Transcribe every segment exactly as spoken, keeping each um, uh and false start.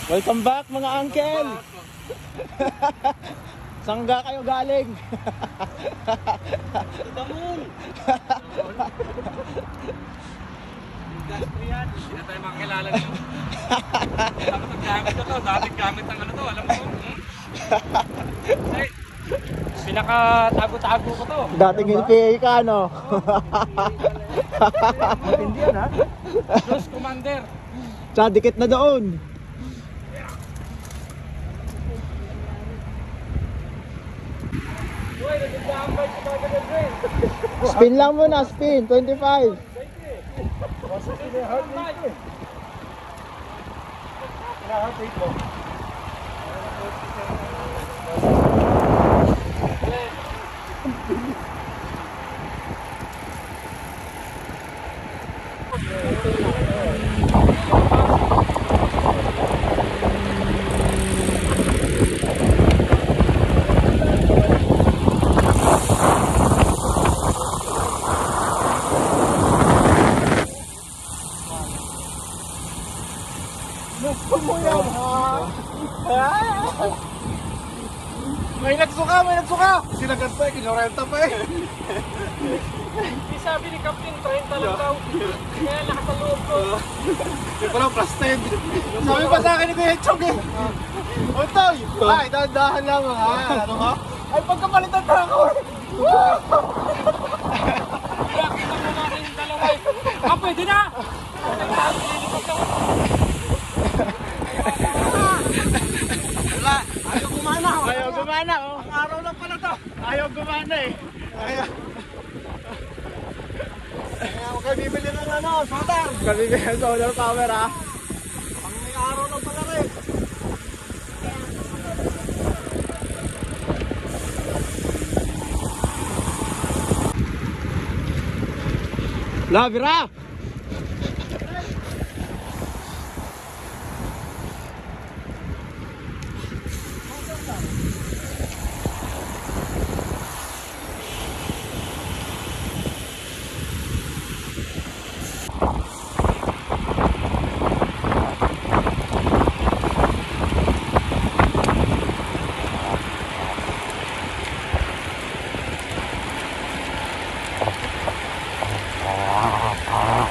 Welcome back mga uncle. Sangga kayo galing? Damon. Industrial. Hindi na tayo makakilala nyo. Dapat ang gamit na to. Dating gamit ang ano to. Alam mo? Ay, pinaka-tago-tago ko to. Dating N P A ka, no? Matindi yan, ha? Close commander. Tsaka dikit na doon. Spin lang muna, spin. twenty-five. May nagsuka, may nagsuka! Sinagat pa eh, kinorenta pa eh. Di sabi ni Captain, thirty lang daw. Kaya nakataloob ko. Yung pala, plus ten. Sabi pa sa akin ni Kuya Chong eh. Otoy! Ay, dahan-dahan lang ha. Ano ka? Ay, pagkapalitan pa ako eh. Kaya kita mo natin yung dalawa eh. Ah, pwede na! Wala, ayaw gumana. Ayaw gumana, oh. Ang araw lang pala to. Ayaw gumana eh. Ayaw. Kaya ako kayo bibili ng ano, solar. Kabibigyan ng solar power, ha? Ang may araw lang pala rin. Labira! Ah, ah.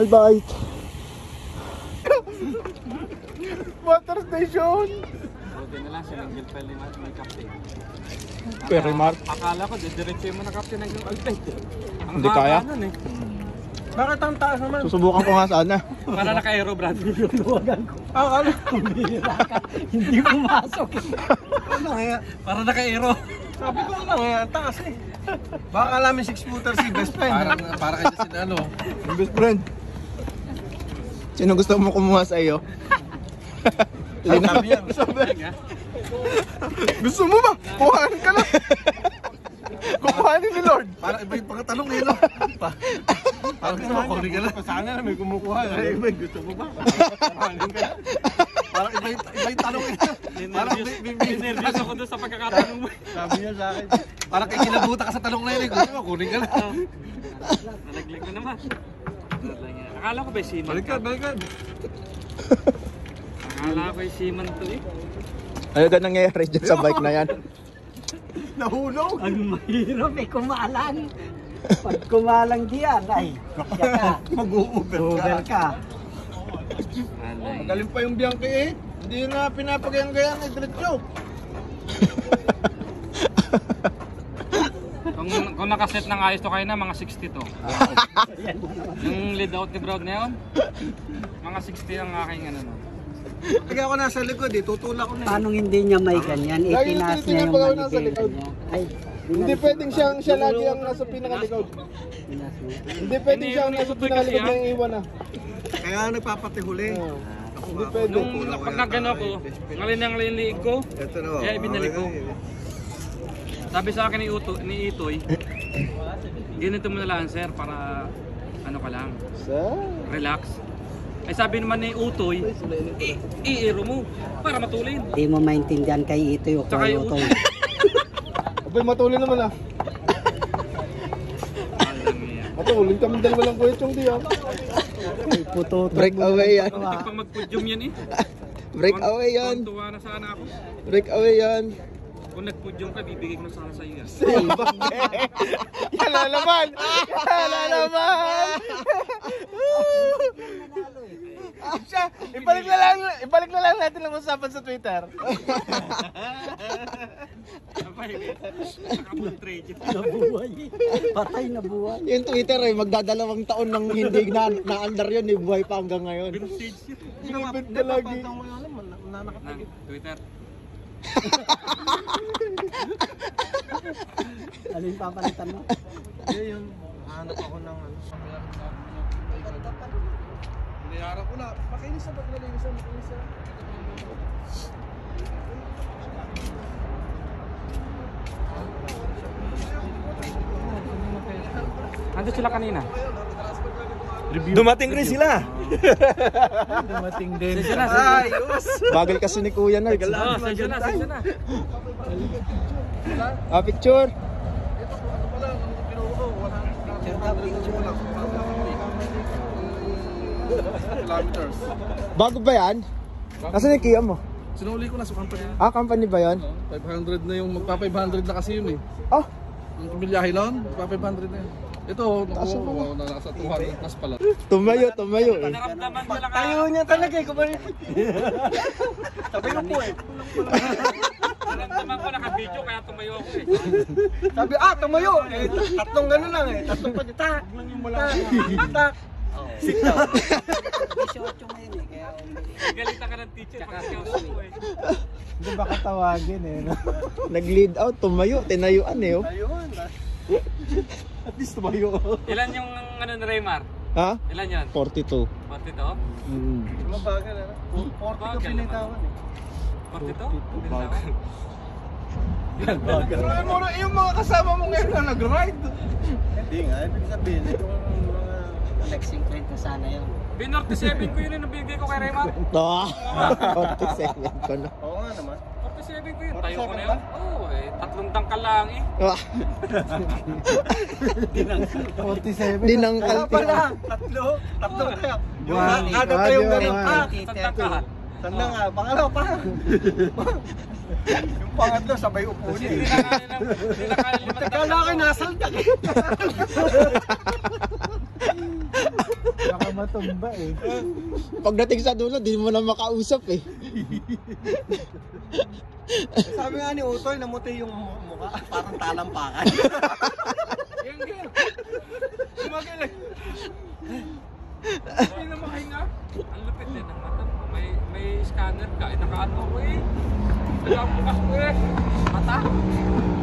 Albait. Water station. Buti na lang, sinanggil pa rin may captain. Pero Mark. Akala ko, didiretso mo na captain ng Albay. Ang Hindi kaya? haba nun eh. Bakit ang taas naman? Susubukan ko nga sana. Para naka-aero, Brad. Luwagan ko. Ah, ano? Bihira ka. Hindi pumasok. Ano nga? Para naka-aero. Sabi ko ano nga, ang taas eh. Baka alamin six footer si best friend. Para, para kayo sin ano. Yung best friend. Sino gusto mo kumuha sa iyo? Lina. Sabi yan. Gusto mo ba? Kuhanin ka lang. Kuhanin ni Lord. Para iba yung pagkatanong eh, no? Parang gusto mo, kunin ka lang. Sana na may kumukuha. Ay, iba, gusto mo ba? Kuhanin ka lang. Parang iba yung, iba yung tanong eh. Parang Nervous ako doon sa pagkakatanong mo. sabi niya sa akin. Parang kay kinabuta ka sa tanong na yun eh. Gusto mo, kunin ka lang. Nalaglag na naman. Akala ko ba yung seaman? Balikan, balikan. Akala ko yung seaman to eh. Ano ka nangyayari dyan sa bike na yan? Nahulog. Ang mahirap eh, kumalang. Pag kumalang diyan, ay, yaka, Mag-u-uber over ka. Magaling pa yung biyangke eh. Hindi na pinapagayang-gayang eh, diretso. Kung, kung nakaset ng ayos to kayo na, mga sixty to. Yung lead out ni Brown na yun, mga sixty ang aking ano no. Pag ako nasa likod eh, tutulak ko na eh. Paano hindi niya may ganyan? Lagi yung Itinaas niya tinitingnan yung pag ako nasa manipis likod. niya. Ay, Hindi pwedeng siyang siya lagi ang nasa pinakalikod. tinaas niya. Hindi pwedeng siya ang nasa pinakalikod na yung iwan ah. Kaya nagpapatihuli. Oo. Hindi pwede. Nung pag nagano ako, ngalin ang liig ko, Ito na. kaya ibinalik ko. Sabi sa akin ni, Uto, ni Itoy, ganito mo na lang sir para ano ka lang, Sa? relax. Ay sabi naman ni Utoy, i- i-aero mo para matulin. Di mo maintindihan kay ito yung Tsaka yung kayo Abay, matulin naman ah. Matulin kami dalawa lang kuya chong di ah. Puto. Break away yan. Pag mag-podium yan eh. Break away yan. Tuwa na sana ako. Break away yan. Kung nag-podium ka, bibigay ko na sana sa iyo. Yan na naman! Yan na naman! Siya, ibalik na lang, ibalik na lang natin ang usapan sa Twitter. Nabuhay. Patay na buhay. Yung Twitter eh, magdadalawang taon nang hindi na na-under yun, eh, buhay pa hanggang ngayon. Vintage yun. Binibid ka lagi. Ng Twitter. Ano yung papalitan mo? Hindi yun. Hanap ako ng ano. Binayaran ko na. Makinis na ba't nalinis na? Makinis na. Ando sila kanina. Dumating rin sila. Dumating din. Sensya na, Ayos. Bagal kasi ni Kuya Nard. Oh, sensya na, sensya na. Ah, picture. Kilometers. Bago ba yan? Nasaan yung Kia mo? Sinuli ko na sa company. Ah, company ba yan? five hundred na yung magpa five hundred na kasi yun eh. Oh, Yung pamilyahe lang, magpa five hundred na yun. Ito, naku, wow, na nasa two hundred plus pala. tumayo, tumayo eh. Naramdaman ko lang ka. Ayaw niya talaga eh. Kumari. Sabi ko po eh. Naramdaman ko naka-video kaya tumayo ako eh. Sabi, ah, tumayo! Eh, tatlong gano'n lang eh. Tatlong pa, tak! Lang yung mula. Tak! eighteen ngayon eh. Kaya Galitan ka ng teacher pag ikaw ako eh. Hindi baka tawagin eh. No? Nag-lead out, tumayo, tinayuan eh. Oh. Ayun. At least tumayo. Ilan yung ano ni Raymar? Ha? Ilan yan? forty-two. forty-two? Mm. Mabagal eh. forty ka pinitawan eh. forty-two? Pero yung mga, yung mga kasama mo ngayon na nag-ride. Hindi nga, ibig sabihin, ito yung mga... next fifty sana yun. B forty-seven ko yun yung nabigay ko kay Raymar. Ah, forty-seven ko na. Oo nga naman. forty-seven ko yun. Tayo ko na yun. Oo eh. Tatlong tangkal lang eh. Ah. forty-seven. Dinangkal Wala pala. Tatlo. Tatlo kaya. Yung One. ada pa yung Ah, ganun one. pa. Isang tangkal. Tanda nga, pangalawa pa. Yung pangatlo, sabay upo Hindi niya. na kaya ng hindi na kaya limang Kala tangkal. ko nasaldak eh. Baka tumba eh. Pagdating sa dulo, di mo na makausap eh. Sabi nga ni Utoy, namuti yung mukha, parang talampakan. Yan, yan. Sumagalag. Hindi na makahinga. Ang lupit din ng mata mo. May, may scanner ka. Eh, nakaano ko eh. Nakabukas ko eh. Mata.